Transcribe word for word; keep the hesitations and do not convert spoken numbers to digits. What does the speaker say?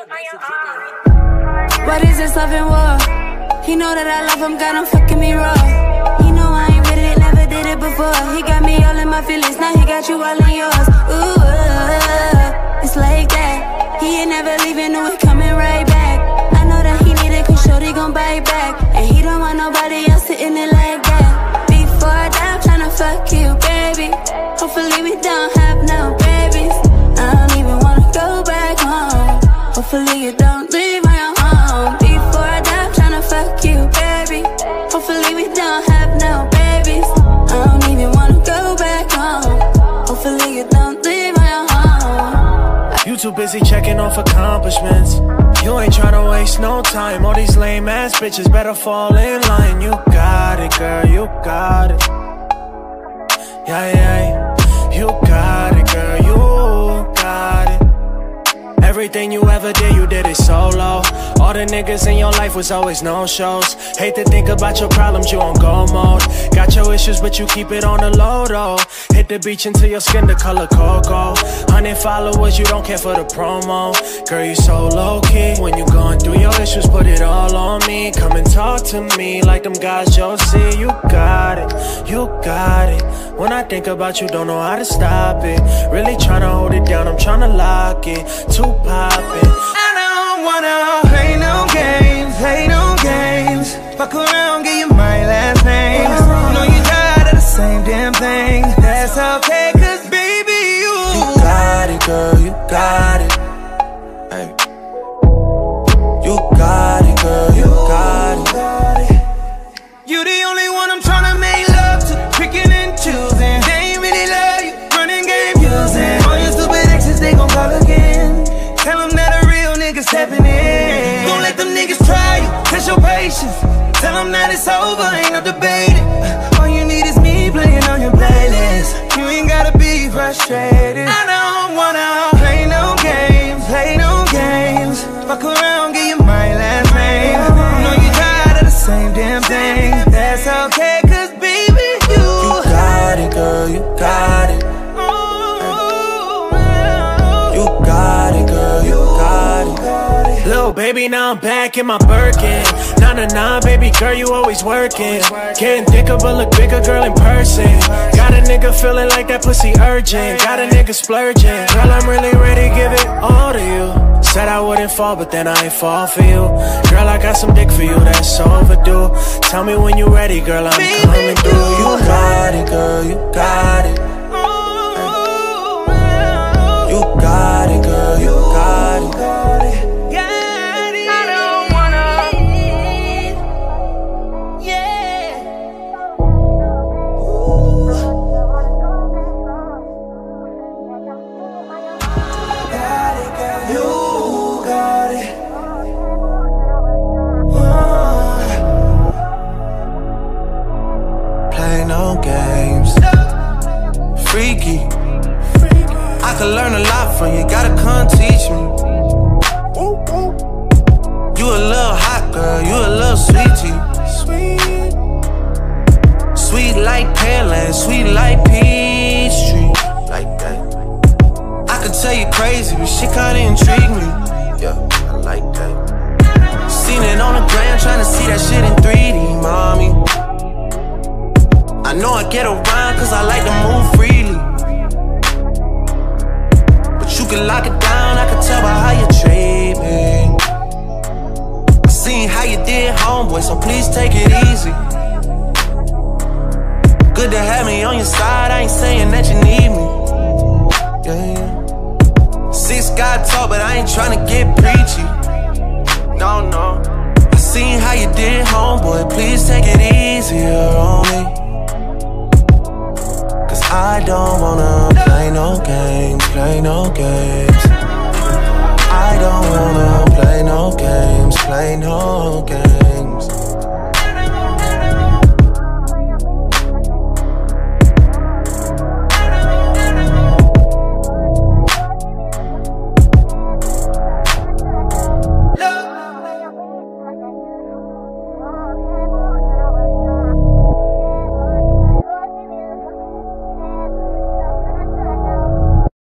What is this love and war? He know that I love him, got him fucking me raw. He know I ain't with it, never did it before. He got me all in my feelings, now he got you all in yours. Ooh, uh, it's like that. He ain't never leaving, no, he coming right back. I know that he need it, cause shorty gon' bite back. And he don't want nobody else sitting it like that. Before I die, I'm tryna fuck you, baby. Hopefully we don't have no babies. I don't even wanna go back home. Hopefully you don't leave my home. Before I die, I'm tryna fuck you, baby. Hopefully we don't have no babies. I don't even wanna go back home. Hopefully you don't leave my home. You too busy checking off accomplishments. You ain't tryna waste no time. All these lame ass bitches better fall in line. You got it, girl, you got it. Yeah, yeah, you got it, girl, you got it. Everything you ever did, you did it solo. All the niggas in your life was always no-shows. Hate to think about your problems, you on go mode. Got your issues, but you keep it on the low, though. Hit the beach until your skin the color cocoa. Hundred followers, you don't care for the promo. Girl, you so low-key. When you going through your issues, put it all on me. Come and talk to me like them guys you'll see. You got it, you got it. When I think about you, don't know how to stop it. Really tryna hold it down, I'm tryna lock it. Too poppin'. I don't wanna play no games, play no games. Fuck around, give you my last name. Know you tired of the same damn thing. That's okay, cause baby you You got it, girl, you got it. Hey. You got it, girl, you got it. You the only one I'm tryna make love to, picking and choosing. They ain't really love you, running game using. All your stupid exes, they gon' call again. Tell them that a real nigga stepping in. Don't let them niggas try you, test your patience. Tell them that it's over, ain't no debating. All you need is me playing on your playlist. You ain't gotta be frustrated. I don't wanna play no games, play no games. Fuck around, give you my last name. Know you tired of the same damn thing. That's okay, cause baby you You got it, girl, you got it. You got it, girl, you got it. Little baby, now I'm back in my Birkin. Nah, nah, nah, baby girl, you always working. Getting thicker, but look bigger, girl, in person. Got a nigga feeling like that pussy urgent. Got a nigga splurging. Girl, I'm really ready to give it all to you. Said I wouldn't fall, but then I ain't fall for you. Girl, I got some dick for you, that's overdue. Tell me when you ready, girl, I'm baby, coming through. You got it, girl, you got it. You got it, girl, you got it. I don't wanna, yeah. Got it, girl, you got it. Play no games. Freaky. I could learn a lot from you, gotta come teach me. You a little hot girl, you a little sweetie. Sweet, sweet like Pearland, sweet like Peachtree. Like that. I could tell you crazy, but shit kinda intrigue me. Yeah, I like that. Seen it on the gram, tryna see that shit in three D, mommy. I know I get around cause I like to move freely. You can lock it down, I can tell by how you treat me. I seen how you did, homeboy, so please take it easy. Good to have me on your side, I ain't saying that you need me. Yeah, yeah. Six God talk, but I ain't tryna get preachy. No, no. I seen how you did, homeboy, please take it easier on me. I don't wanna play no games, play no games. I don't wanna play no games, play no games.